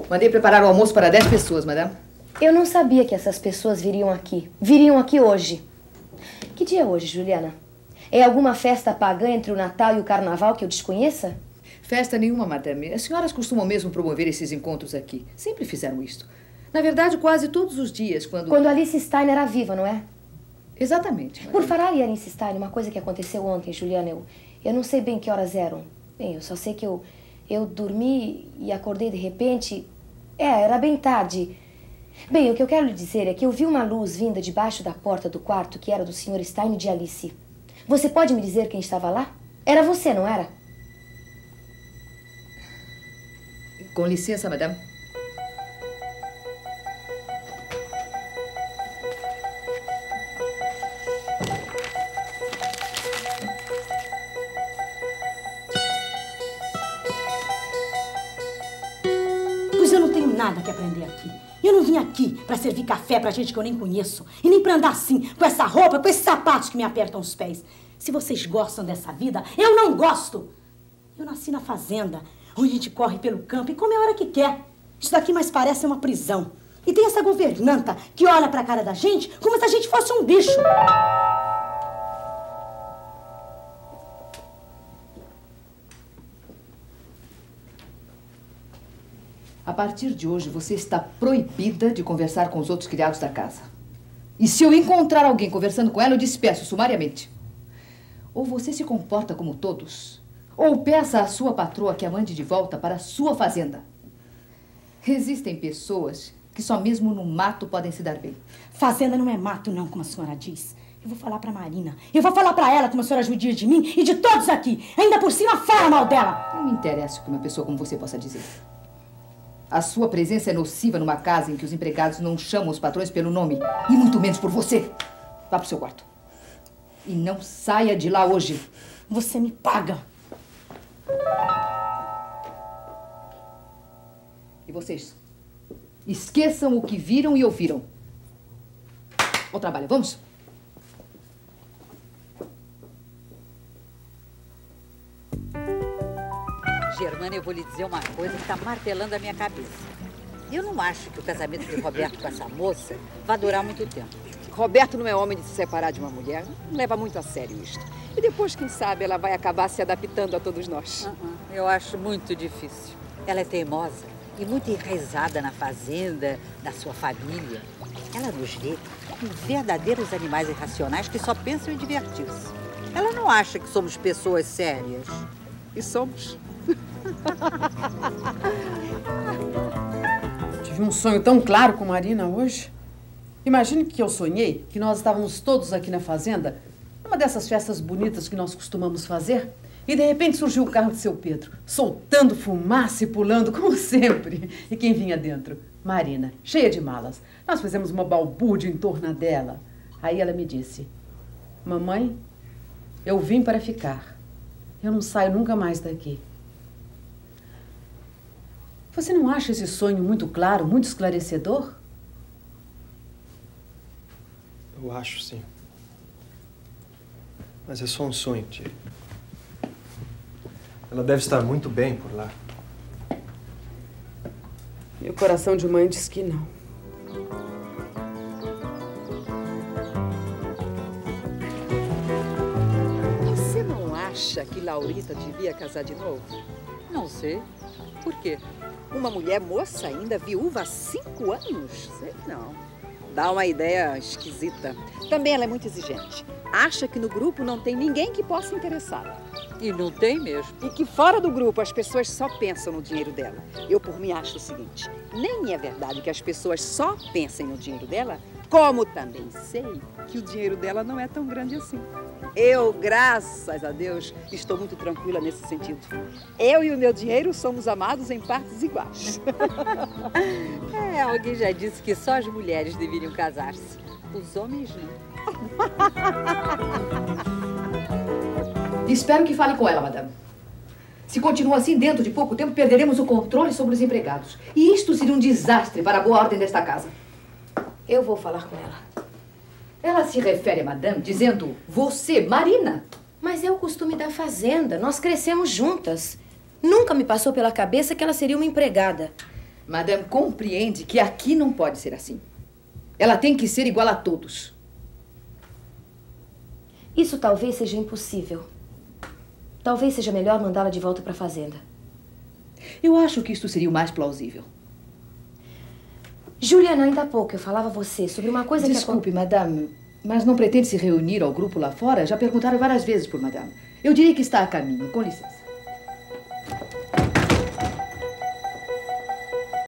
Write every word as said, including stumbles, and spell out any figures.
Mandei preparar o almoço para dez pessoas, madame. Eu não sabia que essas pessoas viriam aqui. Viriam aqui hoje. Que dia é hoje, Juliana? É alguma festa pagã entre o Natal e o Carnaval que eu desconheça? Festa nenhuma, madame. As senhoras costumam mesmo promover esses encontros aqui. Sempre fizeram isto. Na verdade, quase todos os dias, quando... Quando Alice Stein era viva, não é? Exatamente, madame. Por falar em Alice Stein, uma coisa que aconteceu ontem, Juliana, eu, eu não sei bem que horas eram. Bem, eu só sei que eu, eu dormi e acordei de repente. É, era bem tarde. Bem, o que eu quero lhe dizer é que eu vi uma luz vinda debaixo da porta do quarto que era do senhor Stein e de Alice. Você pode me dizer quem estava lá? Era você, não era? Com licença, madame. Pois eu não tenho nada que aprender aqui. Eu não vim aqui pra servir café pra gente que eu nem conheço. E nem pra andar assim, com essa roupa, com esses sapatos que me apertam os pés. Se vocês gostam dessa vida, eu não gosto. Eu nasci na fazenda, onde a gente corre pelo campo e come a hora que quer. Isso daqui mais parece uma prisão. E tem essa governanta que olha pra cara da gente como se a gente fosse um bicho. A partir de hoje, você está proibida de conversar com os outros criados da casa. E se eu encontrar alguém conversando com ela, eu despeço sumariamente. Ou você se comporta como todos, ou peça à sua patroa que a mande de volta para a sua fazenda. Existem pessoas que só mesmo no mato podem se dar bem. Fazenda não é mato, não, como a senhora diz. Eu vou falar pra Marina. Eu vou falar pra ela como a senhora judia de mim e de todos aqui. Ainda por cima, fala mal dela. Não me interessa o que uma pessoa como você possa dizer. A sua presença é nociva numa casa em que os empregados não chamam os patrões pelo nome, e muito menos por você. Vá pro seu quarto. E não saia de lá hoje. Você me paga. E vocês? Esqueçam o que viram e ouviram. Ao trabalho, vamos? Germana, eu vou lhe dizer uma coisa que está martelando a minha cabeça. Eu não acho que o casamento de Roberto com essa moça vai durar muito tempo. Roberto não é homem de se separar de uma mulher. Não leva muito a sério isto. E depois, quem sabe, ela vai acabar se adaptando a todos nós. Uh-uh. Eu acho muito difícil. Ela é teimosa e muito enraizada na fazenda, da sua família. Ela nos vê como verdadeiros animais irracionais que só pensam em divertir-se. Ela não acha que somos pessoas sérias. E somos. Tive um sonho tão claro com Marina hoje. Imagine que eu sonhei que nós estávamos todos aqui na fazenda, numa dessas festas bonitas que nós costumamos fazer, e de repente surgiu o carro de seu Pedro, soltando fumaça e pulando, como sempre. E quem vinha dentro? Marina, cheia de malas. Nós fizemos uma balbúrdia em torno dela. Aí ela me disse: mamãe, eu vim para ficar. Eu não saio nunca mais daqui. Você não acha esse sonho muito claro, muito esclarecedor? Eu acho, sim. Mas é só um sonho, tia. Ela deve estar muito bem por lá. Meu coração de mãe diz que não. Você não acha que Laurita devia casar de novo? Não sei. Por quê? Uma mulher moça ainda, viúva há cinco anos? Sei não. Dá uma ideia esquisita. Também ela é muito exigente. Acha que no grupo não tem ninguém que possa interessá-la. E não tem mesmo. E que fora do grupo as pessoas só pensam no dinheiro dela. Eu, por mim, acho o seguinte. Nem é verdade que as pessoas só pensem no dinheiro dela, como também sei que o dinheiro dela não é tão grande assim. Eu, graças a Deus, estou muito tranquila nesse sentido. Eu e o meu dinheiro somos amados em partes iguais. É, alguém já disse que só as mulheres deveriam casar-se. Os homens não. Espero que fale com ela, madame. Se continua assim, dentro de pouco tempo, perderemos o controle sobre os empregados. E isto seria um desastre para a boa ordem desta casa. Eu vou falar com ela. Ela se refere a madame dizendo você, Marina. Mas é o costume da fazenda. Nós crescemos juntas. Nunca me passou pela cabeça que ela seria uma empregada. Madame compreende que aqui não pode ser assim. Ela tem que ser igual a todos. Isso talvez seja impossível. Talvez seja melhor mandá-la de volta para a fazenda. Eu acho que isto seria o mais plausível. Juliana, ainda há pouco eu falava a você sobre uma coisa Desculpe, que... Desculpe, madame, mas não pretende se reunir ao grupo lá fora? Já perguntaram várias vezes por madame. Eu diria que está a caminho. Com licença.